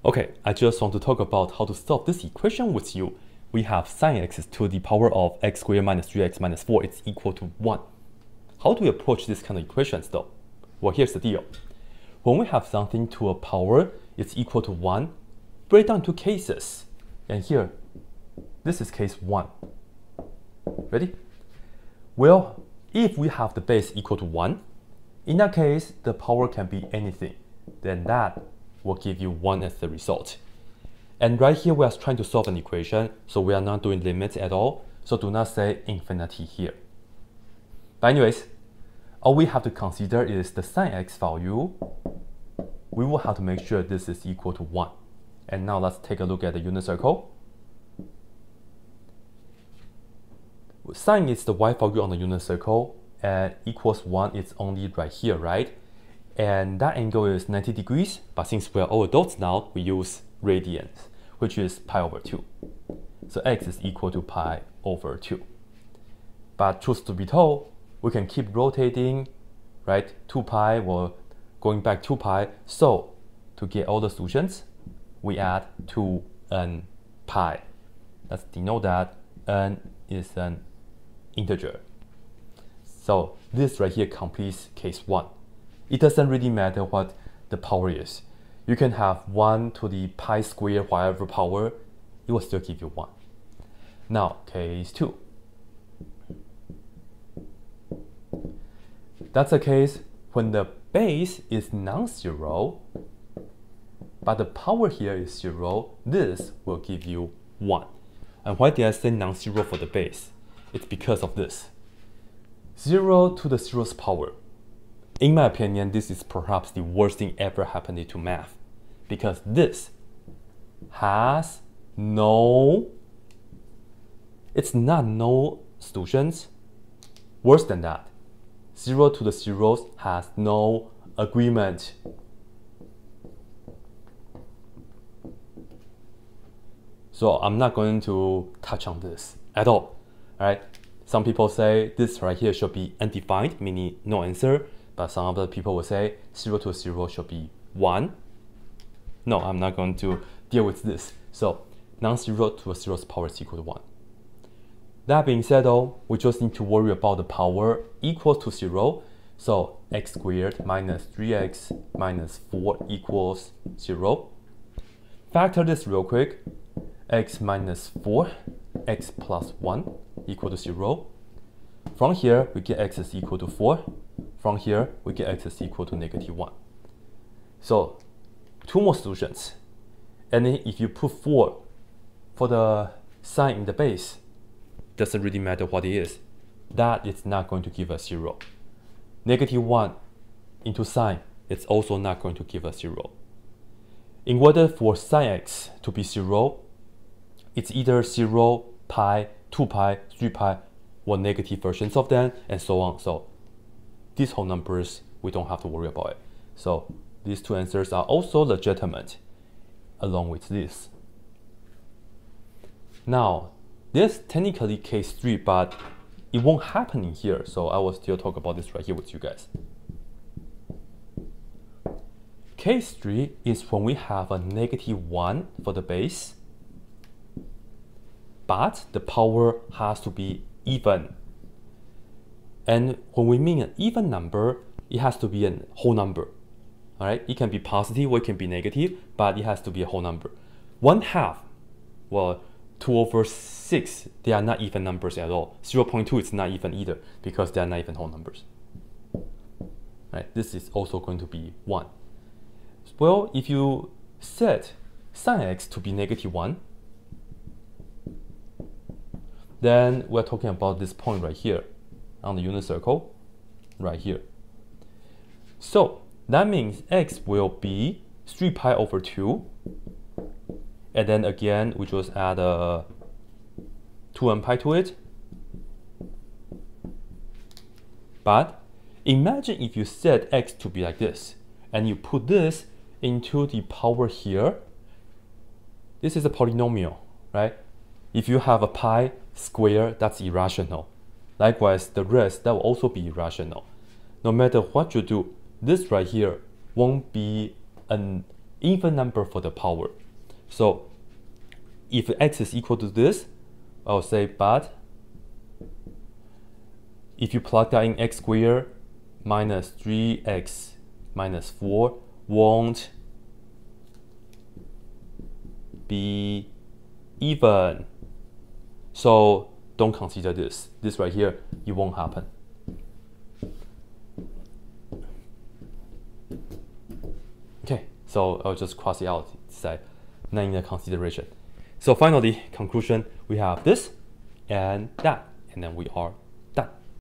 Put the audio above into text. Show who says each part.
Speaker 1: Okay, I just want to talk about how to solve this equation with you. We have sine x to the power of x squared minus 3x minus 4 is equal to 1. How do we approach this kind of equations though? Well, here's the deal. When we have something to a power is equal to 1, break down to cases. And here, this is case 1. Ready? Well, if we have the base equal to 1, in that case, the power can be anything. Then that will give you 1 as the result. And right here, we are trying to solve an equation, so we are not doing limits at all. So do not say infinity here. But anyways, all we have to consider is the sine x value. We will have to make sure this is equal to 1. And now let's take a look at the unit circle. Sine is the y value on the unit circle, and equals 1 is only right here, right? And that angle is 90 degrees, but since we are all adults now, we use radians, which is pi over 2. So x is equal to pi over 2. But truth to be told, we can keep rotating, right? 2 pi or going back 2 pi. So to get all the solutions, we add 2n pi. Let's denote that n is an integer. So this right here completes case 1. It doesn't really matter what the power is. You can have 1 to the pi square, whatever power, it will still give you 1. Now, case 2. That's a case when the base is non-zero, but the power here is 0. This will give you 1. And why did I say non-zero for the base? It's because of this. 0 to the 0th power. In my opinion, this is perhaps the worst thing ever happened to math, because this has it's not no solutions. Worse than that, 0 to the 0th has no agreement. So I'm not going to touch on this at all. Alright? Some people say this right here should be undefined, meaning no answer. But some other people will say 0 to 0 should be 1. No, I'm not going to deal with this. So non-zero to the 0th power is equal to 1. That being said though, we just need to worry about the power equals to 0. So x squared minus 3x minus 4 equals 0. Factor this real quick. X minus 4, x plus 1 equal to 0. From here, we get x is equal to 4. From here, we get x is equal to negative 1. So, 2 more solutions. And then if you put 4 for the sign in the base, doesn't really matter what it is. That is not going to give us 0. Negative 1 into sine, it's also not going to give us 0. In order for sine x to be 0, it's either 0, pi, 2 pi, 3 pi, or negative versions of them, and so on. So these whole numbers, we don't have to worry about it. So these 2 answers are also legitimate, along with this. Now, this technically case 3, but it won't happen in here, so I will still talk about this right here with you guys. Case 3 is when we have a negative 1 for the base, but the power has to be even. And when we mean an even number, it has to be a whole number. All right, it can be positive or it can be negative, but it has to be a whole number. 1/2, well, 2 over 6, they are not even numbers at all. 0.2 is not even either, because they are not even whole numbers. Right, this is also going to be 1. Well, if you set sine x to be negative 1, then we're talking about this point right here on the unit circle, right here. So that means x will be 3 pi over 2. And then again, we just add 2n pi to it. But imagine if you set x to be like this, and you put this into the power here. This is a polynomial, right? If you have a pi square, that's irrational. Likewise, the rest, that will also be irrational. No matter what you do, this right here won't be an even number for the power. So if x is equal to this, I'll say, but if you plug that in, x squared minus 3x minus 4 won't be even. So don't consider this. This right here, it won't happen. Okay, so I'll just cross it out, say not in the consideration. So finally, conclusion, we have this and that, and then we are